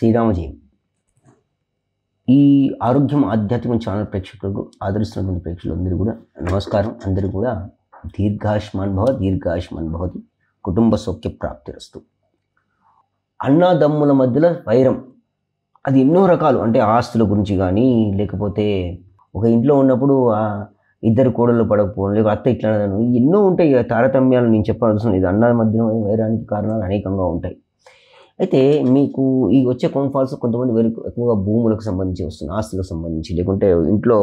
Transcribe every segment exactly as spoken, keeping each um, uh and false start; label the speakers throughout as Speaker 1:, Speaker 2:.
Speaker 1: శ్రీరామ జయం. ఈ ఆరోగ్యం ఆధ్యాత్మిక ఛానల్ ప్రేక్షకులకు ఆదరిస్తున్నటువంటి ప్రేక్షకులందరూ కూడా నమస్కారం. అందరూ కూడా దీర్ఘాయుష్మాన్ భవ దీర్ఘాయుష్మాన్ భవతి, కుటుంబ సౌఖ్య ప్రాప్తిరస్తు. అన్నాదమ్ముల మధ్యలో వైరం అది ఎన్నో రకాలు, అంటే ఆస్తుల గురించి కానీ, లేకపోతే ఒక ఇంట్లో ఉన్నప్పుడు ఇద్దరు కోడళ్ళు పడకపోవడం, లేకపోతే అత్త ఇట్లా ఎన్నో ఉంటాయి తారతమ్యాలు. నేను చెప్పాల్సిన లేదు. అన్న మధ్యలో వైరానికి కారణాలు అనేకంగా ఉంటాయి. అయితే మీకు ఈ వచ్చే ఫోన్ కాల్స్ కొంతమంది వేరు ఎక్కువగా భూములకు సంబంధించి వస్తుంది, ఆస్తులకు సంబంధించి, లేకుంటే ఇంట్లో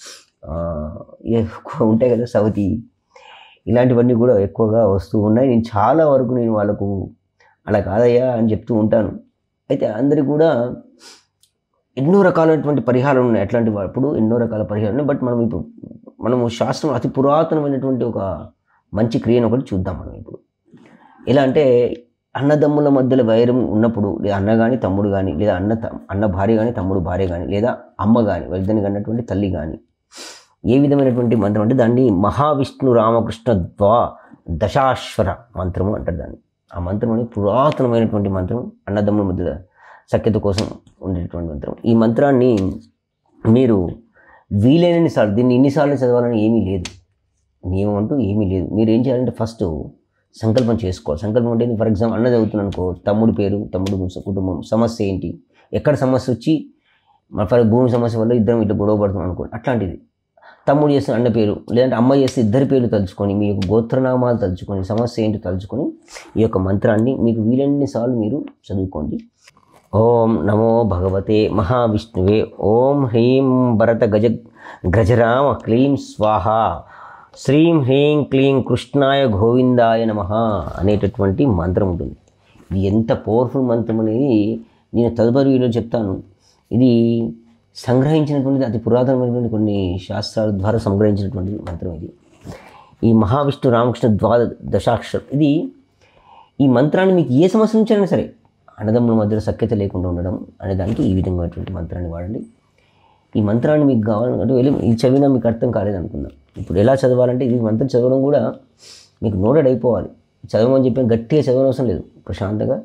Speaker 1: ఎక్కువ ఉంటాయి కదా సవతి, ఇలాంటివన్నీ కూడా ఎక్కువగా వస్తూ ఉన్నాయి. నేను చాలా వరకు నేను వాళ్ళకు అలా కాదయ్యా అని చెప్తూ ఉంటాను. అయితే అందరికీ కూడా ఎన్నో రకాలైనటువంటి పరిహారాలు ఉన్నాయి. అట్లాంటి అప్పుడు ఎన్నో రకాల పరిహారాలు ఉన్నాయి. బట్ మనం ఇప్పుడు మనము శాస్త్రం అతి పురాతనమైనటువంటి ఒక మంచి క్రియను ఒకటి చూద్దాం మనం ఇప్పుడు. ఎలా అంటే అన్నదమ్ముల మధ్యలో వైరం ఉన్నప్పుడు, లేదా అన్న కానీ తమ్ముడు కానీ, లేదా అన్న అన్న భార్య కానీ తమ్ముడు భార్య కానీ, లేదా అమ్మ కానీ వరిదని కన్నటువంటి తల్లి కానీ, ఏ విధమైనటువంటి మంత్రం అంటే దాన్ని మహావిష్ణు రామకృష్ణ ద్వా దశాశ్వర మంత్రము అంటారు దాన్ని. ఆ మంత్రం అనేది పురాతనమైనటువంటి మంత్రం, అన్నదమ్ముల మధ్య సఖ్యత కోసం ఉండేటువంటి మంత్రం. ఈ మంత్రాన్ని మీరు వీలైనన్నిసార్లు, దీన్ని ఎన్నిసార్లు చదవాలని ఏమీ లేదు, నియమం అంటూ ఏమీ లేదు. మీరు ఏం చేయాలంటే ఫస్ట్ సంకల్పం చేసుకోవాలి. సంకల్పం అంటే ఫర్ ఎగ్జాంపుల్ అన్న చదువుతున్నాను అనుకో, తమ్ముడు పేరు, తమ్ముడు కుటుంబం, సమస్య ఏంటి, ఎక్కడ సమస్య వచ్చి ఫర్ భూమి సమస్య వల్ల ఇద్దరం ఇట్లా గొడవ పడుతున్నాం అనుకోండి, అట్లాంటిది. తమ్ముడు చేస్తే అన్న పేరు, లేదంటే అమ్మాయి చేస్తే ఇద్దరి పేర్లు తలుచుకొని, మీ యొక్క గోత్రనామాలు తలుచుకొని, సమస్య ఏంటి తలుచుకొని ఈ యొక్క మంత్రాన్ని మీకు వీలన్నిసార్లు మీరు చదువుకోండి. ఓం నమో భగవతే మహావిష్ణువే, ఓం హ్రీం భరత గజ గజరామ క్లీం స్వాహ, శ్రీం హ్రీం క్లీం కృష్ణాయ గోవిందాయ నమః అనేటటువంటి మంత్రం ఉంటుంది. ఇది ఎంత పవర్ఫుల్ మంత్రం అనేది నేను తదుపరి వీడియో చెప్తాను. ఇది సంగ్రహించినటువంటిది, అతి పురాతనమైనటువంటి కొన్ని శాస్త్రాల ద్వారా సంగ్రహించినటువంటి మంత్రం ఇది. ఈ మహావిష్ణు రామకృష్ణ ద్వా దశాక్షరం. ఇది ఈ మంత్రాన్ని మీకు ఏ సమస్య నుంచైనా సరే, అన్నదమ్ముల మధ్యలో సఖ్యత లేకుండా ఉండడం అనే దానికి ఈ విధమైనటువంటి మంత్రాన్ని వాడండి. ఈ మంత్రాన్ని మీకు కావాలంటే వెళ్ళి ఇది చదివినా మీకు అర్థం కాలేదనుకుందాం. ఇప్పుడు ఎలా చదవాలంటే, ఇది మంత్రం చదవడం కూడా మీకు నోటెడ్ అయిపోవాలి. చదవమని చెప్పి గట్టిగా చదవనవసరం లేదు, ప్రశాంతంగా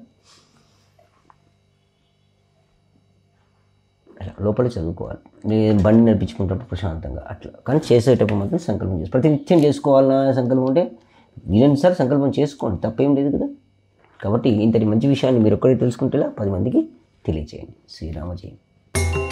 Speaker 1: అలా లోపల చదువుకోవాలి. నేను బండి నడిపించుకుంటప్పుడు ప్రశాంతంగా అట్లా, కానీ చేసేటప్పుడు మాత్రం సంకల్పం చేసి ప్రతి నిత్యం చేసుకోవాలన్న సంకల్పం ఉంటే వీలైనసారి సంకల్పం చేసుకోండి, తప్పేం లేదు కదా. కాబట్టి ఇంతటి మంచి విషయాన్ని మీరు ఒక్కడే తెలుసుకుంటేలా పది మందికి తెలియచేయండి. శ్రీరామ జయం.